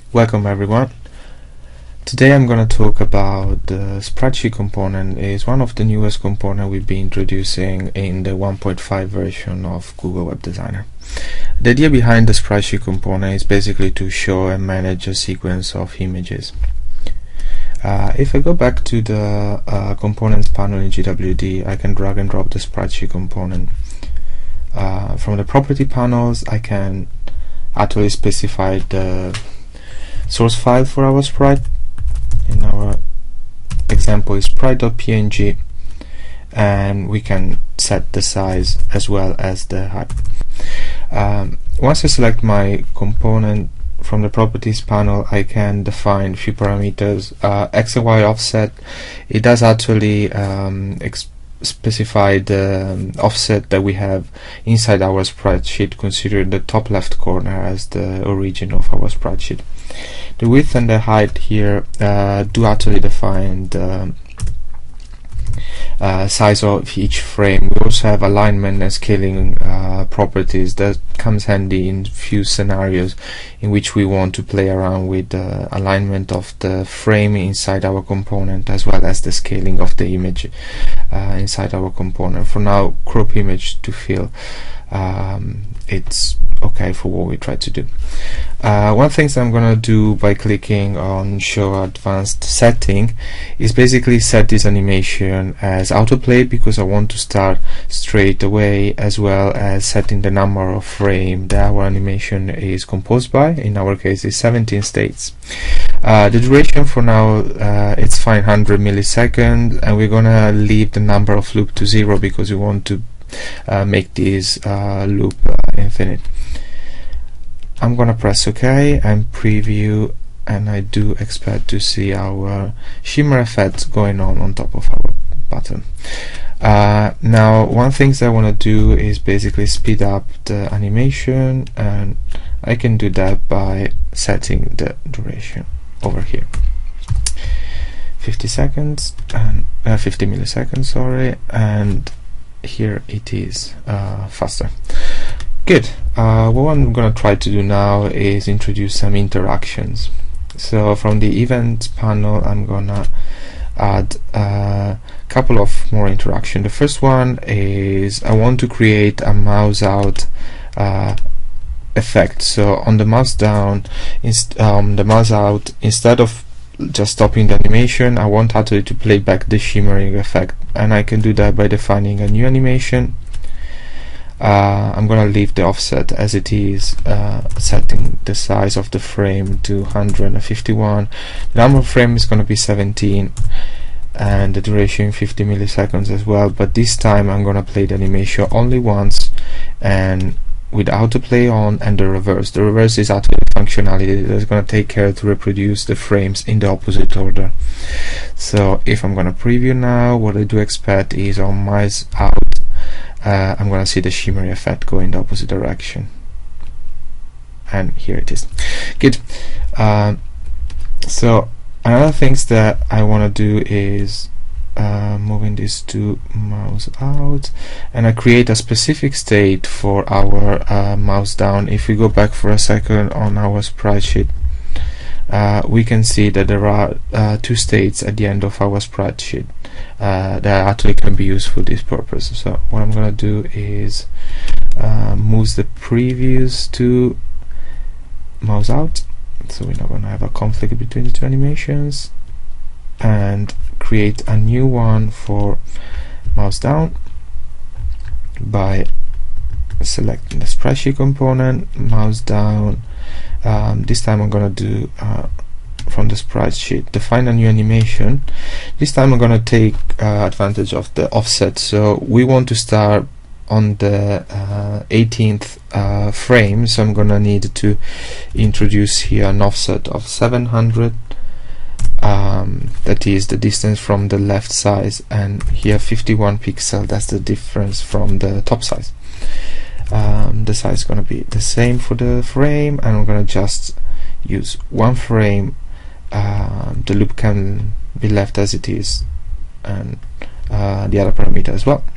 Welcome everyone. Today I'm going to talk about the Spritesheet component. It's one of the newest components we've been introducing in the 1.5 version of Google Web Designer. The idea behind the Spritesheet component is basically to show and manage a sequence of images. If I go back to the components panel in GWD, I can drag and drop the Spritesheet component. From the property panels, I can actually specify the source file for our sprite. In our example is sprite.png, and we can set the size as well as the height. Once I select my component from the properties panel, I can define a few parameters. X and Y offset, it does actually specify the offset that we have inside our Spritesheet, considering the top left corner as the origin of our Spritesheet. The width and the height here do actually define the size of each frame. We also have alignment and scaling properties that comes handy in few scenarios in which we want to play around with the alignment of the frame inside our component as well as the scaling of the image inside our component. For now, crop image to fill, it's okay for what we try to do. One thing that I'm gonna do by clicking on show advanced setting is basically set this animation as autoplay, because I want to start straight away, as well as setting the number of frames that our animation is composed by. In our case is 17 states. The duration for now, it's fine, 100 milliseconds, and we're gonna leave the number of loop to 0 because we want to make this loop infinite. I'm gonna press OK and preview, and I do expect to see our shimmer effect going on top of our button. Now, one thing that I want to do is basically speed up the animation, and I can do that by setting the duration over here. 50 seconds and 50 milliseconds, sorry, and here it is faster. Good. What I'm going to try to do now is introduce some interactions. So from the event panel, I'm going to add a couple of more interactions. The first one is I want to create a mouse out effect. So on the mouse down, the mouse out, instead of just stopping the animation, I want actually to play back the shimmering effect, and I can do that by defining a new animation. I'm gonna leave the offset as it is, setting the size of the frame to 151. The number of frames is gonna be 17, and the duration 50 milliseconds as well. But this time I'm gonna play the animation only once, and with autoplay on, and the reverse. The reverse is actually a functionality that's going to take care to reproduce the frames in the opposite order. So if I'm going to preview now, what I do expect is on mouse out, I'm going to see the shimmery effect go in the opposite direction, and here it is. Good. So another things that I want to do is moving this to mouse out, and I create a specific state for our mouse down. If we go back for a second on our Spritesheet, we can see that there are two states at the end of our Spritesheet that actually can be used for this purpose. So what I'm gonna do is move the previews to mouse out, so we're not gonna have a conflict between the two animations, and create a new one for mouse down by selecting the Spritesheet component, mouse down. This time I'm gonna do from the Spritesheet, define a new animation. This time I'm gonna take advantage of the offset. So we want to start on the 18th frame, so I'm gonna need to introduce here an offset of 700. That is the distance from the left side, and here 51 pixel, that's the difference from the top size. The size is going to be the same for the frame, and I'm going to just use one frame. The loop can be left as it is, and the other parameter as well.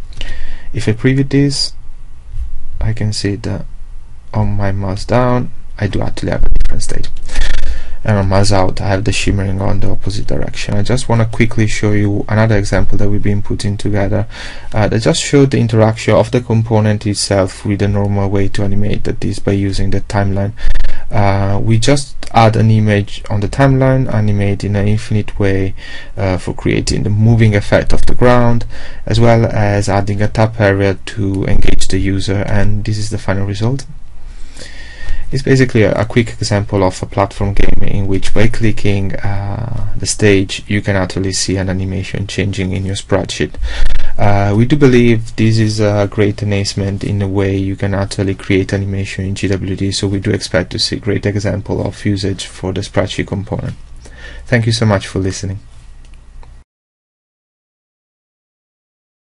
If I preview this, I can see that on my mouse down I do actually have a different state. And on Mars out, I have the shimmering on the opposite direction. I just want to quickly show you another example that we've been putting together that just showed the interaction of the component itself with the normal way to animate this by using the timeline. We just add an image on the timeline, animate in an infinite way for creating the moving effect of the ground, as well as adding a tap area to engage the user, and this is the final result. It's basically a quick example of a platform game in which by clicking the stage you can actually see an animation changing in your spreadsheet. We do believe this is a great enhancement in the way you can actually create animation in GWD, so we do expect to see great example of usage for the spreadsheet component. Thank you so much for listening.